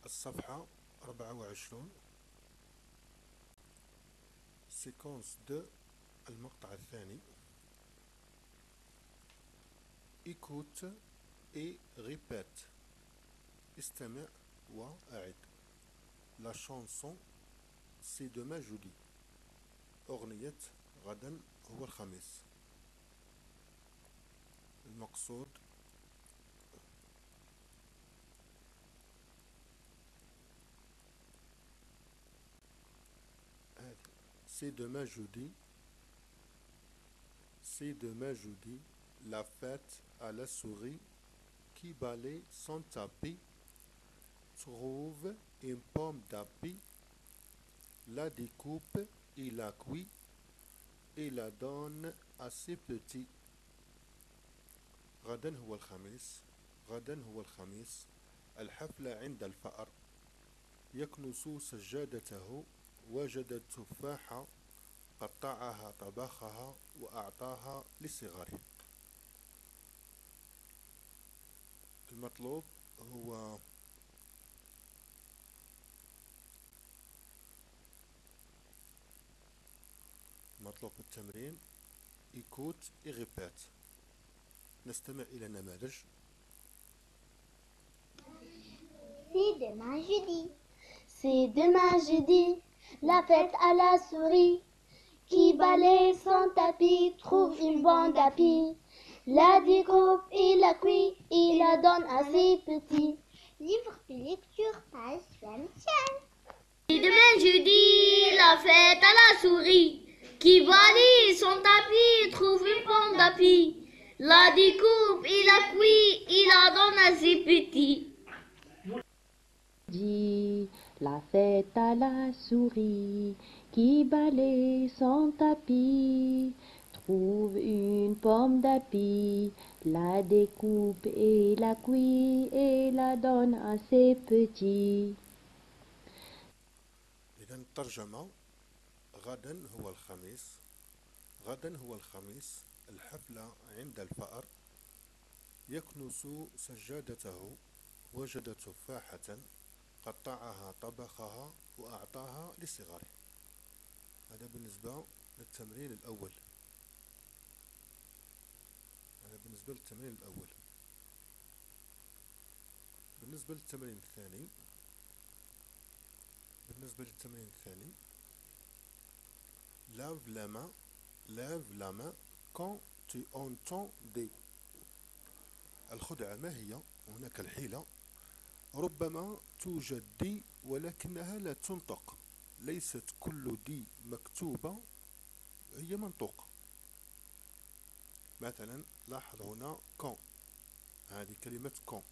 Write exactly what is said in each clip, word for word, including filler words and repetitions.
الصفحة أربعة وعشرون سيكونس دو المقطع الثاني. écoute et répète. استمع وأعد. La chanson c'est demain jeudi. أغنية غدا هو الخميس. المقصود c'est demain jeudi. C'est demain jeudi. La fête à la souris qui balaye son tapis trouve une pomme d'api, la découpe et la cuit et la donne à ses petits. غدا هو الخميس. غدا هو الخميس. الحفلة عند الفأر. يكنس سجادته. وجد التفاحة قطعها طبخها وأعطاها لصغاره. المطلوب هو مطلوب التمرين écoute et répète. نستمع إلى نماذج. C'est demain jeudi. C'est demain jeudi. La fête à la souris qui balaye son tapis trouve une bande d'api. La découpe et la cuit et la donne à ses petits. Livre de lecture, page vingt-cinq. C'est demain jeudi, la fête à la souris qui balaye son tapis trouve une pomme d'api. La découpe et la cuit et la donne à ses petits. La fête à la souris qui balaye son tapis trouve une pomme d'api, la découpe et la cuit et la donne à ses petits. إذا الترجمة غدا هو الخميس. غدا هو الخميس. الحفلة عند الفأر. يكنس سجادته. وجد تفاحة قطعها طبخها وأعطاها لصغاره. هذا بالنسبة للتمرين الأول. هذا بالنسبة للتمرين الأول. بالنسبة للتمرين الثاني بالنسبة للتمرين الثاني lave la main lave la main quand tu entends des. الخدعة ما هي؟ هناك الحيلة. ربما توجد دي ولكنها لا تنطق. ليست كل دي مكتوبة هي منطوقة. مثلا لاحظ هنا كون. هذه كلمة كون.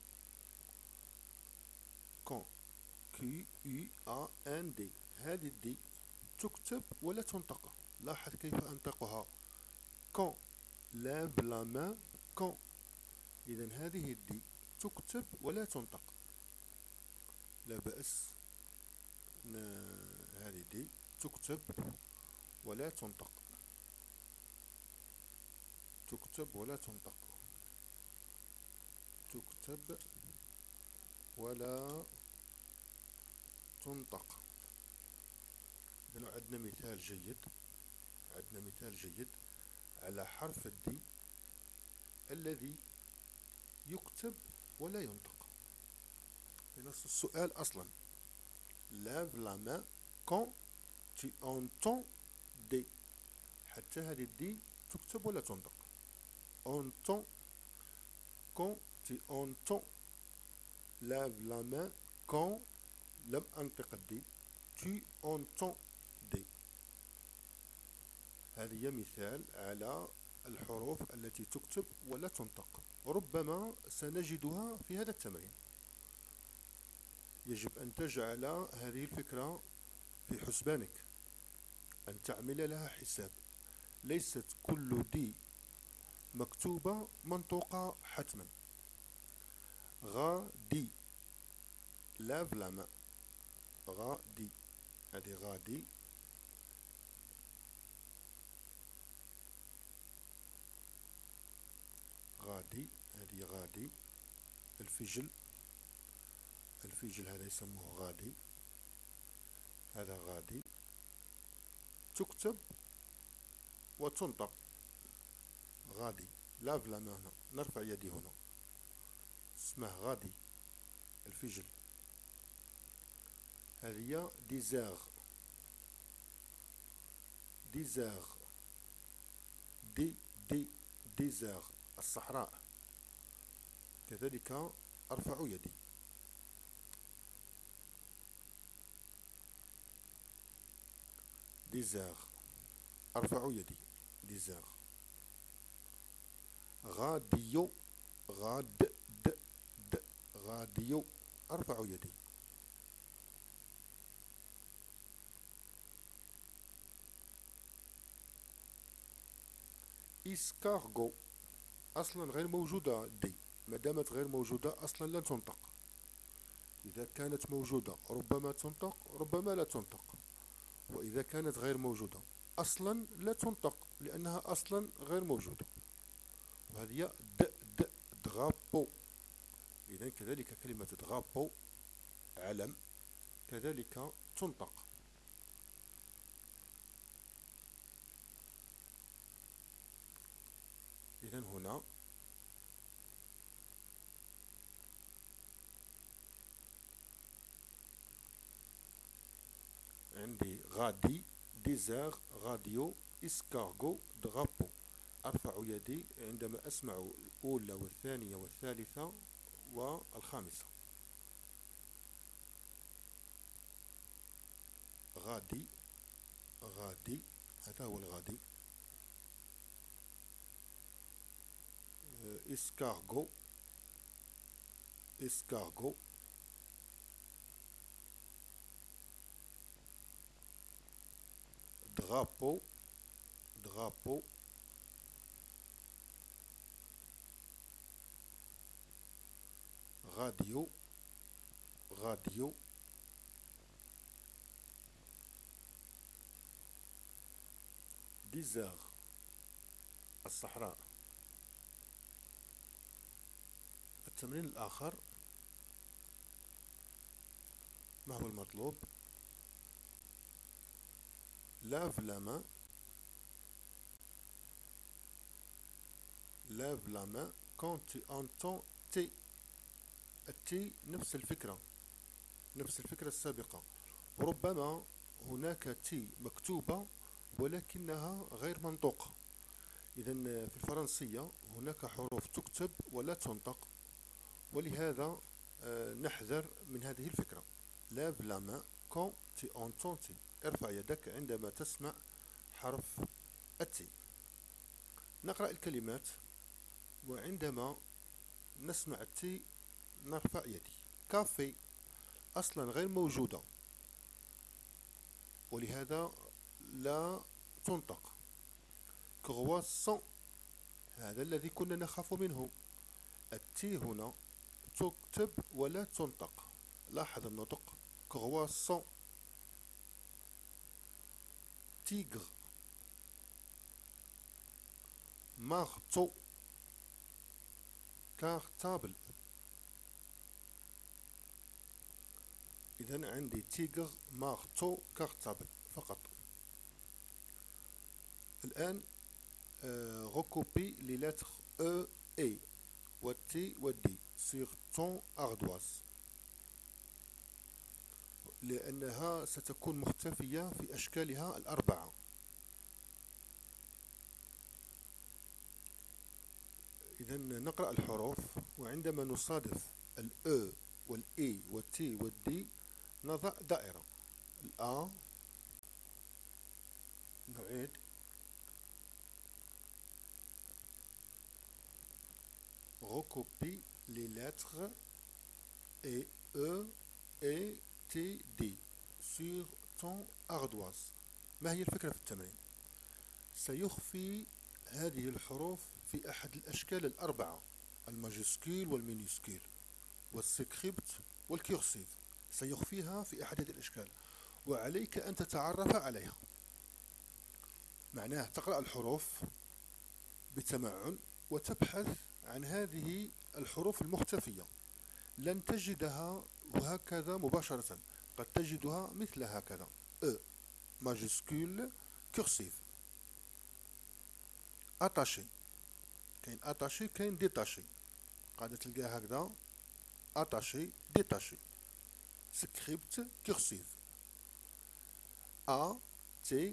كون كي اي ا ان دي. هذه الدي تكتب ولا تنطق. لاحظ كيف أنطقها. كون لاف لا مان كون. إذن هذه الدي تكتب ولا تنطق. لا بأس. هذه دي تكتب ولا تنطق. تكتب ولا تنطق. تكتب ولا تنطق. إذن عندنا مثال جيد. عندنا مثال جيد على حرف الدي الذي يكتب ولا ينطق. في نفس السؤال أصلا. lave la main quand tu entends des. حتى هذه الدي تكتب ولا تنطق. entend quand tu entends. lave la main quand لم أنطق الدي. tu entends des. هذه مثال على الحروف التي تكتب ولا تنطق. ربما سنجدها في هذا التمرين. يجب أن تجعل هذه الفكرة في حسبانك. أن تعمل لها حساب. ليست كل دي مكتوبة منطوقة حتما. غادي لاف لا ماء. غادي. هذه غادي. غادي. هذه غادي. الفجل. الفجل هذا يسموه غادي، هذا غادي، تكتب وتنطق غادي. لاف لا ما هنا، نرفع يدي هنا، اسمه غادي الفجل. هذه ديزاغ، ديزاغ، دي دي ديزاغ الصحراء. كذلك أرفع يدي. ديزاغ، أرفع يدي، ديزاغ. غاديو، غاد د د غاديو، أرفع يدي. إسكارغو، أصلا غير موجودة دي، ما دامت غير موجودة أصلا لن تنطق. إذا كانت موجودة ربما تنطق، ربما لا تنطق. وإذا كانت غير موجودة أصلا لا تنطق، لأنها أصلا غير موجودة. وهذه د د دغابو. إذا كذلك كلمة دغابو علم كذلك تنطق. إذا هنا عندي غادي، ديزاغ، غاديو، إسكارغو، دغابو. أرفع يدي عندما أسمع الأولى والثانية والثالثة والخامسة. غادي، غادي، هذا هو الغادي. إسكارغو، إسكارغو. دغابو، دغابو. غاديو، غاديو. ديزاغ الصحراء. التمرين الآخر ما هو المطلوب؟ لاف لا ما، لاف لا ما quand tu entends تي. التي نفس الفكرة، نفس الفكرة السابقة. ربما هناك تي مكتوبة ولكنها غير منطوقة. إذن في الفرنسية هناك حروف تكتب ولا تنطق، ولهذا نحذر من هذه الفكرة. لاف لا ما quand tu entends تي. ارفع يدك عندما تسمع حرف التي. نقرأ الكلمات، وعندما نسمع التي نرفع يدي. كافي أصلا غير موجودة، ولهذا لا تنطق. كرواسون، هذا الذي كنا نخاف منه. التي هنا تكتب ولا تنطق. لاحظ النطق. كرواسون. تيغر، مارتو، كارتابل. إذن عندي تيغر، مارتو، كارتابل فقط. الآن ركوبي لي لتر أو إي والتي والدي سيغ طون أردواس، لأنها ستكون مختفية في أشكالها الأربعة. إذن نقرأ الحروف، وعندما نصادف الأو والإي والتي والدي نضع دائرة. الأ، نعيد. Recopie les lettres E, E, E, T, D sur ton ardoise. ما هي الفكرة في التمرين؟ سيخفي هذه الحروف في أحد الأشكال الأربعة، الماجسكيل والمينيسكيل والسكريبت والكيرسيف. سيخفيها في أحد هذه الأشكال، وعليك أن تتعرف عليها. معناه تقرأ الحروف بتمعن وتبحث عن هذه الحروف المختفية. لن تجدها وهكذا مباشرة قد تجدها مثل هكذا E ماجسكول كورسيف. اتاشي، كاين اتاشي كاين ديتاشي، قاعدة تلقاها هكذا اتاشي ديتاشي. سكريبت كورسيف ا تي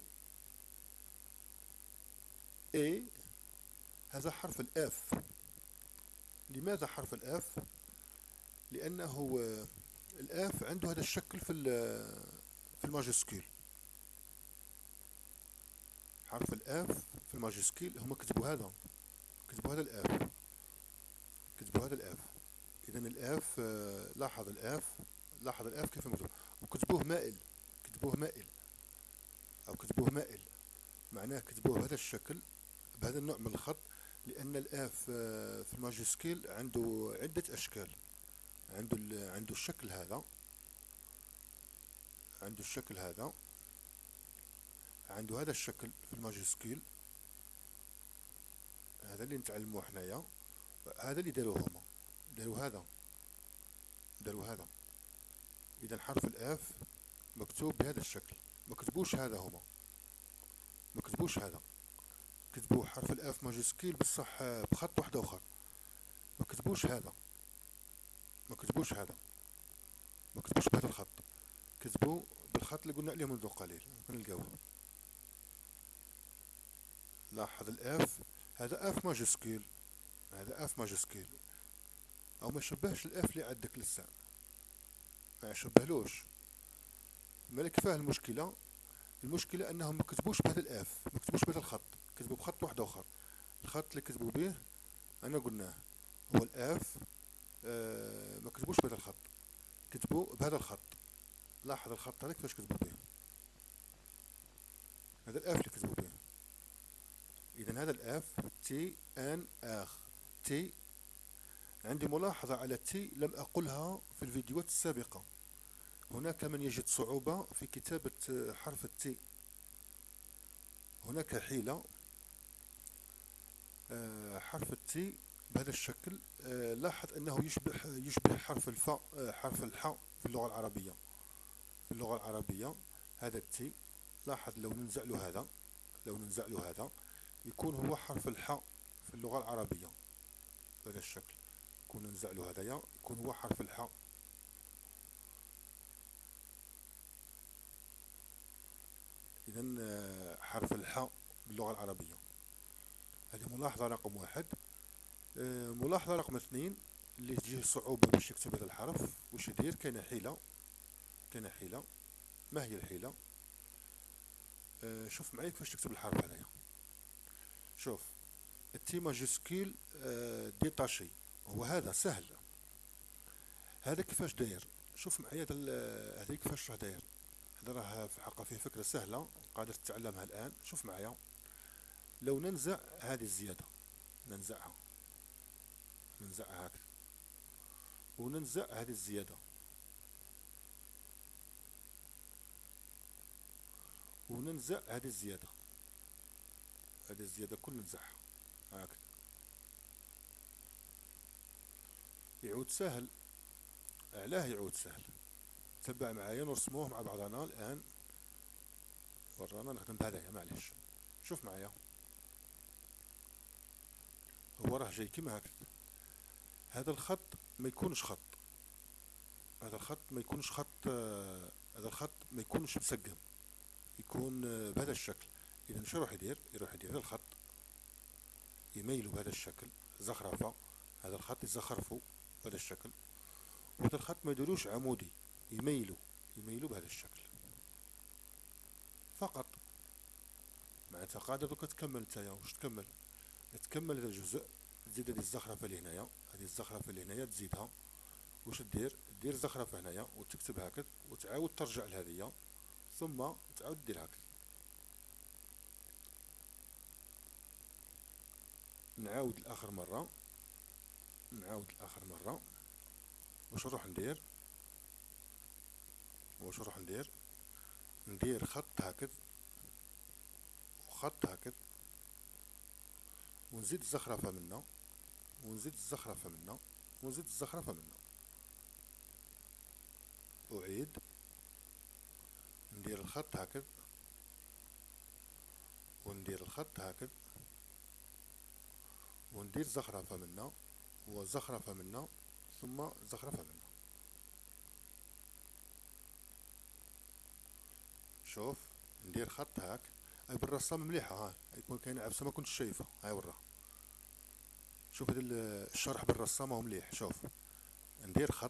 اي. هذا حرف الاف. لماذا حرف الاف؟ لانه الاف عنده هذا الشكل في في الماجسكول. حرف الاف في الماجسكول هما كتبوا هذا، كتبوا هذا الاف، كتبوا هذا الاف. اذا الاف، لاحظ الاف، لاحظ الاف كيف مكتوب، وكتبوه مائل، كتبوه مائل او كتبوه مائل، معناه كتبوه بهذا الشكل، بهذا النوع من الخط. لان الاف في الماجسكول عنده عدة اشكال، عنده عنده الشكل هذا، عنده الشكل هذا، عنده هذا الشكل في الماجسكول، هذا اللي نتعلموه حنايا، هذا اللي داروه هما، داروا هذا، داروا هذا. اذا حرف الاف مكتوب بهذا الشكل، ما كتبوش هذا هما، ما كتبوش هذا، كتبوا حرف الاف ماجسكول بصح بخط واحد اخر، ما كتبوش هذا، ما كتبوش هذا، ما كتبوش بهذا الخط، كتبوا بالخط اللي قلنا عليه منذ قليل، نلقاوه. لاحظ الاف، هذا اف ماجسكول، هذا اف ماجسكول، او ما شبهش الاف اللي عندك لسه، ما شبهلوش. مالك فاه المشكله؟ المشكله انهم ما كتبوش بهذا الاف، ما كتبوش بهذا الخط، كتبوا بخط واحد اخر. الخط اللي كتبوا به انا قلناه هو الاف، آه ما كتبوش بهذا الخط، كتبوا بهذا الخط. لاحظ الخط هذا كيفاش كتبوا به، هذا الاف اللي كتبوا به. اذا هذا الاف تي ان اخ تي. عندي ملاحظة على تي لم أقلها في الفيديوهات السابقة. هناك من يجد صعوبة في كتابة حرف التي. هناك حيلة، حرف التي بهذا الشكل، لاحظ أنه يشبه يشبه حرف الفاء، حرف الحاء في اللغة العربية. في اللغة العربية هذا التي، لاحظ لو ننزع له هذا، لو ننزع له هذا يكون هو حرف الحاء في اللغة العربية بهذا الشكل. يكون ننزع له هذايا يكون هو حرف الحاء. إذا حرف الحاء باللغة العربية. هذه ملاحظة رقم واحد. ملاحظة رقم اثنين اللي تجيه صعوبة باش يكتب هذا الحرف، واش يدير؟ كاينة حيلة، كاينة حيلة. ما هي الحيلة؟ شوف معايا كيفاش تكتب الحرف هذايا. شوف التي ماجسكول ديتاشي، هو هذا سهل. هذا كيفاش داير؟ شوف معايا هذا كيفاش راه داير. هذا راه في الحقيقة فيه فكرة سهلة قادر تتعلمها الآن. شوف معايا، لو ننزع هذه الزيادة، ننزعها، ننزعها هكذا، وننزع هذه الزيادة، وننزع هذه الزيادة، هذه الزيادة كل ننزعها هكذا. يعود سهل. علاه يعود سهل؟ تبع معايا نرسموه مع بعضنا الآن. ورانا نخدم بهذايا معليش. شوف معايا، هو راه جاي كيما هكذا. هذا الخط ما يكونش خط، هذا الخط ما يكونش خط، هذا الخط ما يكونش مسقم، يكون بهذا الشكل. اذا شو يروح يدير؟ يروح يدير هذا الخط يميله بهذا الشكل زخرفة، هذا الخط يزخرفه بهذا الشكل، وهذا الخط ما يديروش عمودي، يميله، يميله بهذا الشكل فقط. معناتها قاعدة دوكا تكمل نتايا. واش تكمل؟ تكمل هذا الجزء، تزيد هذه الزخرفة اللي هنايا، هذه الزخرفة اللي هنايا تزيدها. واش دير؟ دير زخرفة هنايا وتكتب هكذا، وتعاود ترجع لهذيا، ثم تعاود دير هكذا. نعاود لآخر مرة، نعاود لآخر مرة. واش نروح ندير؟ واش نروح ندير؟ ندير خط هكذا، وخط هكذا، ونزيد الزخرفة منا، ونزيد الزخرفة منا، ونزيد الزخرفة منا. الخط هكذا وندير الخط هكذا وندير زخرفة منا وزخرفة منا ثم زخرفة منا. شوف ندير خط هاك هاي بالرسام مليحة، ها يكون كاين عبسة ما كنتش شايفة، هاي وراه. شوف هذا الشرح بالرسامة هو مليح. شوف ندير خط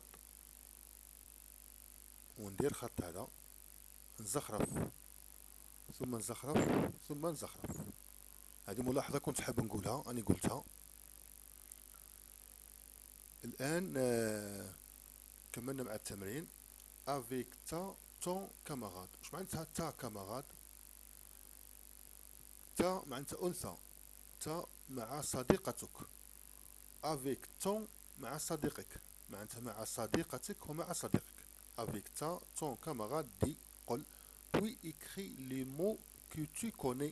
وندير خط هذا نزخرف ثم نزخرف ثم نزخرف. هذه ملاحظة كنت حاب نقولها أنا قلتها. الآن آه كملنا مع التمرين. avec ta ton camarade. واش معناتها تا كاماراد؟ تا معناتها أنثى، تا مع صديقتك. avec ton مع صديقك، معناتها مع صديقتك ومع صديقك. avec ta ton camarade دي قل puis écris les mots que tu connais.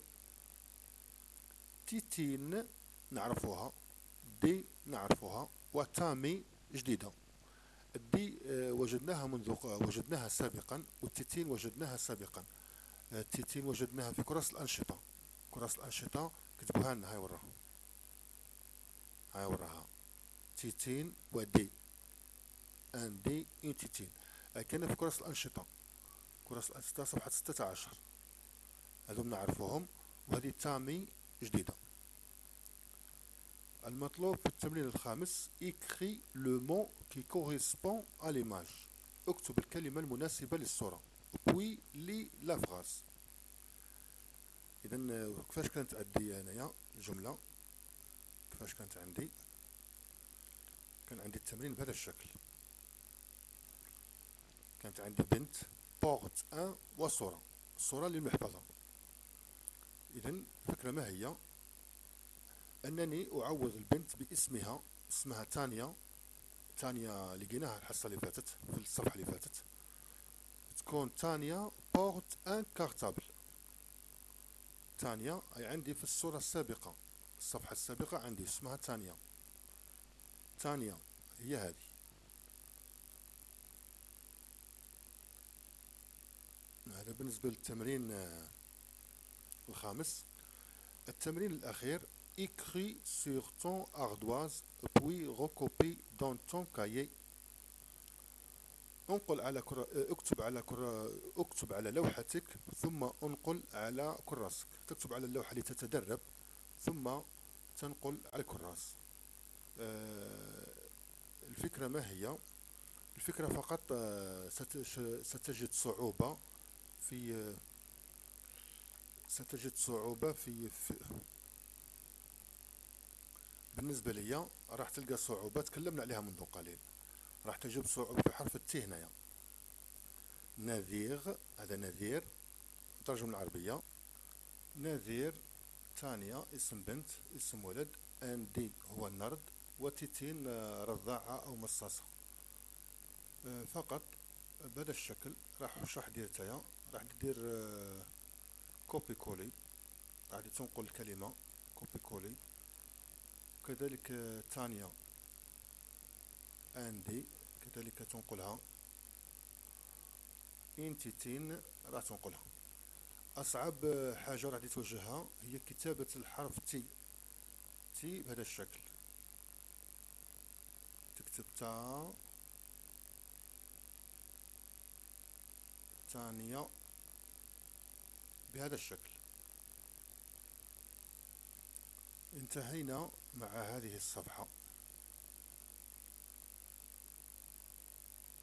تيتين نعرفوها، دي نعرفوها، وتامي جديدة. الدي وجدناها منذ وجدناها سابقا، والتيتين وجدناها سابقا. التيتين وجدناها في كراسة الأنشطة. كراسة الأنشطة كتبوها لنا، هاي وراها، هاي وراها تيتين ودي، ان دي ان تيتين. كان في كراسة الأنشطة، كراسة الأنشطة صفحة ستة عشر، هذوم نعرفوهم. وهذه تامي جديدة. المطلوب في التمرين الخامس écris le mot qui correspond à l'image. اكتب الكلمة المناسبة للصورة. puis lis la phrase. إذا كيفاش كانت عندي أنايا الجملة؟ كيفاش كانت عندي؟ كان عندي التمرين بهذا الشكل. كانت عندي بنت بورت ان وصورة، الصورة اللي محفظة. إذا الفكرة ما هي؟ أنني أعوض البنت باسمها، اسمها تانيا. تانيا لقيناها الحصة اللي فاتت في الصفحة اللي فاتت. تكون تانيا بورت ان كارتابل. تانيا أي عندي في الصورة السابقة، الصفحة السابقة عندي اسمها تانيا. تانيا هي هذه. هذا بالنسبة للتمرين الخامس. التمرين الأخير écris sur ton ardoise puis recopie dans ton cahier. انقل على كرة... اكتب على كرة... اكتب على لوحتك ثم انقل على كراسك. تكتب على اللوحة لتتدرب ثم تنقل على الكراس. أه... الفكرة ما هي؟ الفكرة فقط أه... ستش... ستجد صعوبة في أه... ستجد صعوبة في, في... بالنسبة لي راح تلقى صعوبة تكلمنا عليها منذ قليل. راح تجد صعوبة في حرف الت هنايا. نذير، هذا نذير ترجمة العربية. نذير تانية اسم بنت، اسم ولد. اندي هو النرد، وتيتين رضاعة أو مصاصة. فقط بهذا الشكل. راح واش راح دير تايا؟ راح دير كوبي كولي، راح تنقل الكلمة كوبي كولي. كذلك تانية اندي كذلك تنقلها. انتيتين راح تنقلها. أصعب حاجة راح توجهها هي كتابة الحرف تي. تي بهذا الشكل، تكتب تا تانية بهذا الشكل. انتهينا مع هذه الصفحة.